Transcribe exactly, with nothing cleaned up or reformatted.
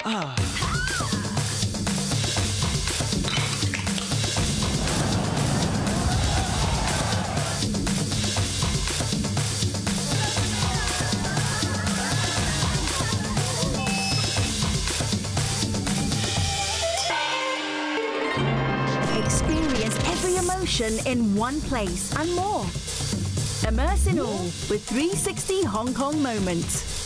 Ah. Experience every emotion in one place and more. Immerse in all with three sixty Hong Kong moments.